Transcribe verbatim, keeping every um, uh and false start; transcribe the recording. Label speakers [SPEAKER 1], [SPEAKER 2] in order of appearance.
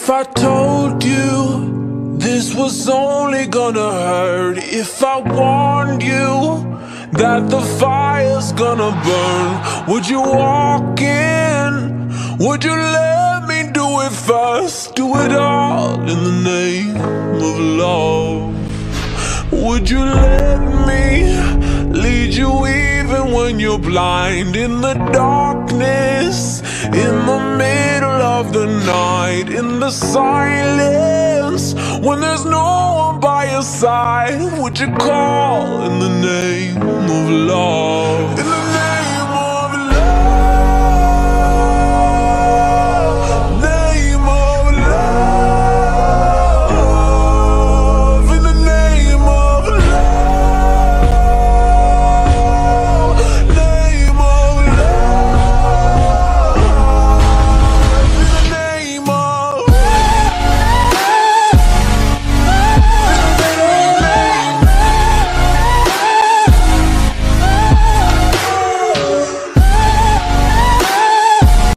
[SPEAKER 1] If I told you this was only gonna hurt, if I warned you that the fire's gonna burn, would you walk in? Would you let me do it first? Do it all in the name of love. Would you let me lead you even when you're blind? In the darkness, in the middle of the night, in the silence, when there's no one by your side, would you call in the name of love? In the